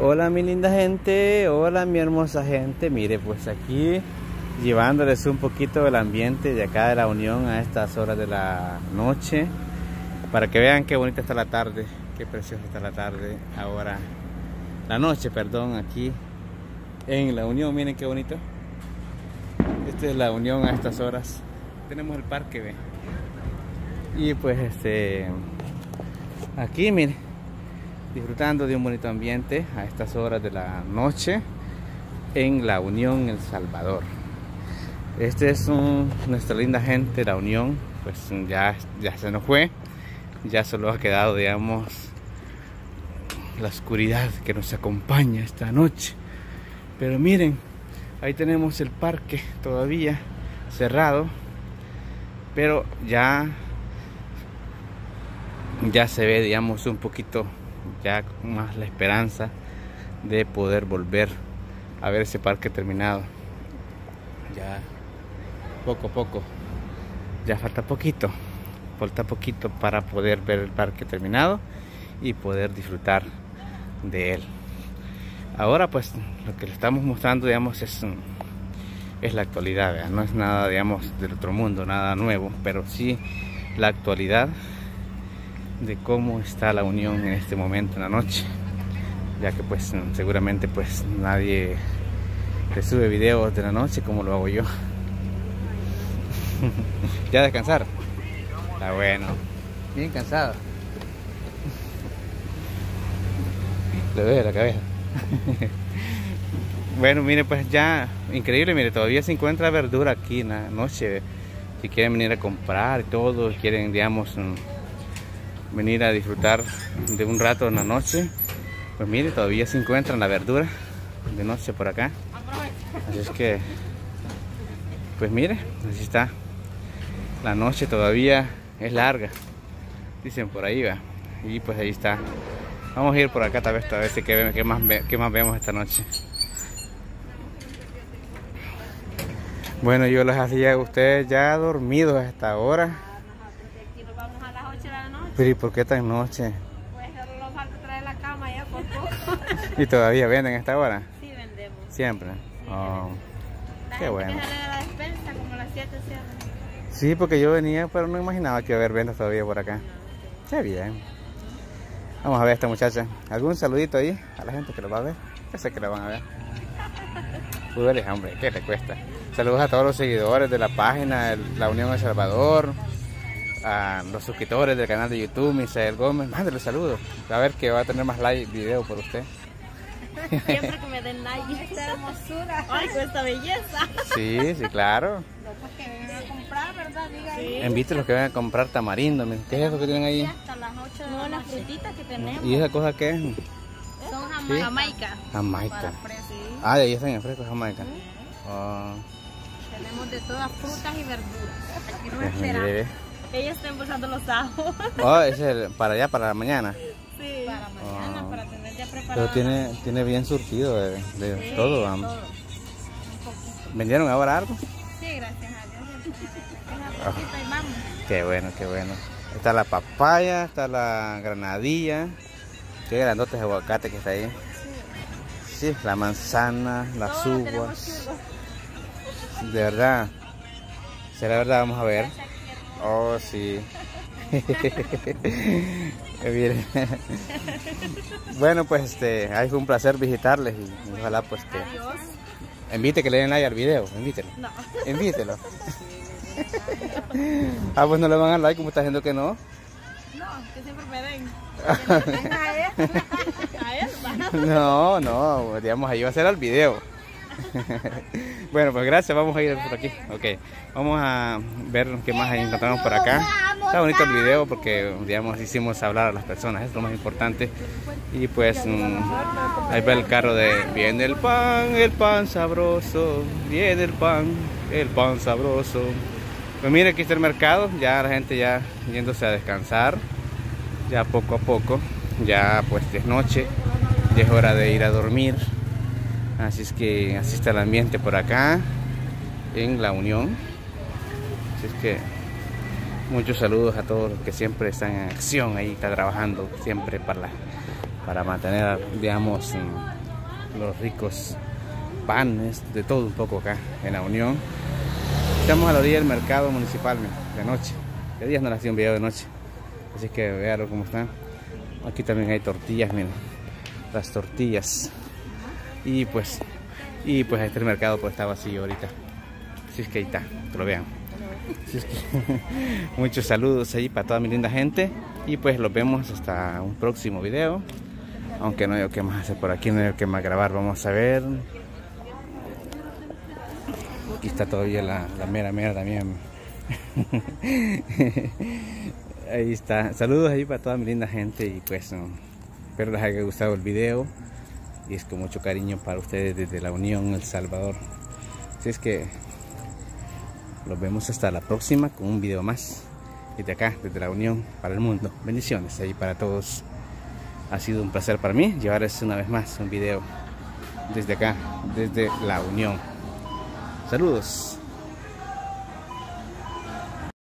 Hola mi linda gente, hola mi hermosa gente. Mire, pues aquí llevándoles un poquito del ambiente de acá de La Unión a estas horas de la noche, para que vean qué bonita está la tarde, qué preciosa está la tarde ahora, la noche, perdón, aquí en La Unión. Miren qué bonito. Esta es La Unión a estas horas. Tenemos el parque, ve. Y pues aquí miren, disfrutando de un bonito ambiente a estas horas de la noche en La Unión, El Salvador. Este es nuestra linda gente, La Unión. Pues ya se nos fue, ya solo ha quedado, digamos, la oscuridad que nos acompaña esta noche. Pero miren, ahí tenemos el parque todavía cerrado, pero ya se ve, digamos, un poquito ya más la esperanza de poder volver a ver ese parque terminado. Ya poco a poco, ya falta poquito para poder ver el parque terminado y poder disfrutar de él. Ahora pues lo que le estamos mostrando, digamos, es la actualidad, ¿verdad? No es nada, digamos, del otro mundo, nada nuevo, pero sí la actualidad de cómo está La Unión en este momento en la noche, ya que pues seguramente pues nadie le sube videos de la noche como lo hago yo. ¿Ya descansar? Está bueno, bien cansado. Le duele la cabeza. Bueno, mire, pues ya increíble, mire, todavía se encuentra verdura aquí en la noche. Si quieren venir a comprar y todo, quieren, digamos, venir a disfrutar de un rato en la noche, pues mire, todavía se encuentra la verdura de noche por acá. Así es que, pues mire, así está. La noche todavía es larga, dicen por ahí, va. Y pues ahí está. Vamos a ir por acá tal vez qué más vemos esta noche. Bueno, yo les hacía a ustedes ya dormidos a esta hora. Pero ¿y por qué tan noche? Pues solo nos falta traer la cama ya por poco. ¿Y todavía venden a esta hora? Sí, vendemos. ¿Siempre? Sí, Oh, la qué gente bueno. que sale de la despensa como a las 7 cierran. Sí, porque yo venía, pero no imaginaba que iba a haber ventas todavía por acá. Qué bien. Vamos a ver a esta muchacha. ¿Algún saludito ahí a la gente que lo va a ver? Yo sé que lo van a ver. Púdales, hombre, ¿qué le cuesta? Saludos a todos los seguidores de la página La Unión El Salvador, a los suscriptores del canal de YouTube, Misael Gómez. Mándale saludos. A ver que va a tener más like video por usted. Siempre que me den like. Esta hermosura. Ay, con esta belleza. Sí, claro. No, pues que vengan a comprar, ¿verdad? Diga, sí. Invítelos que vengan a comprar tamarindo. ¿Qué es eso que tienen ahí? Hasta las 8 de no, las frutitas que tenemos. ¿Y esa cosa qué es? Son ¿Sí? jamaica. Jamaica. Sí. Ah, de ahí están en fresco, Jamaica. Oh. Tenemos de todas frutas y verduras. Aquí no Pues esperamos. mire. Ella está empezando los ajos. Oh, ese es para allá, para mañana. Sí. Para mañana, para tener ya Pero preparado. tiene bien surtido de sí, todo, vamos. todo. ¿Vendieron ahora algo? Sí, gracias a Dios. Y vamos. Qué bueno, qué bueno. Está la papaya, está la granadilla. Qué grandotes aguacate que está ahí. Sí, la manzana, las uvas. De verdad. ¿Será verdad? Vamos a ver. Oh, sí. Miren. Bueno, pues ahí fue un placer visitarles y ojalá pues que invite que le den like al video, invítelo. No. Invítelo. Ah, pues no le van a dar like, como está diciendo que no. No, que siempre me den. A él, No, digamos, ahí va a ser al video. Bueno, pues gracias, vamos a ir por aquí. Ok, vamos a ver qué más encontramos por acá. Está bonito el video porque, digamos, hicimos hablar a las personas, es lo más importante. Y pues ahí va el carro de viene el pan sabroso, viene el pan sabroso. Pues mire, aquí está el mercado, ya la gente ya yéndose a descansar, ya poco a poco, ya pues es noche, ya es hora de ir a dormir. Así es que así está el ambiente por acá en La Unión. Así es que muchos saludos a todos los que siempre están en acción ahí, está trabajando siempre para mantener, digamos, los ricos panes, de todo un poco acá en La Unión. Estamos a la orilla del mercado municipal, de noche. De días no les hacía un video de noche, así que vean cómo están. Aquí también hay tortillas, miren, las tortillas. Y pues este mercado pues está vacío ahorita. Así es que ahí está, que lo vean. Así es que muchos saludos ahí para toda mi linda gente. Y pues los vemos hasta un próximo video. Aunque no hay qué más hacer por aquí, no hay qué más grabar. Vamos a ver. Aquí está todavía la mera también. Ahí está. Saludos ahí para toda mi linda gente. Y pues espero les haya gustado el video. Y es con mucho cariño para ustedes desde La Unión, El Salvador. Así es que los vemos hasta la próxima con un video más. Desde acá, desde La Unión, para el mundo. Bendiciones ahí para todos. Ha sido un placer para mí llevarles una vez más un video desde acá, desde La Unión. Saludos.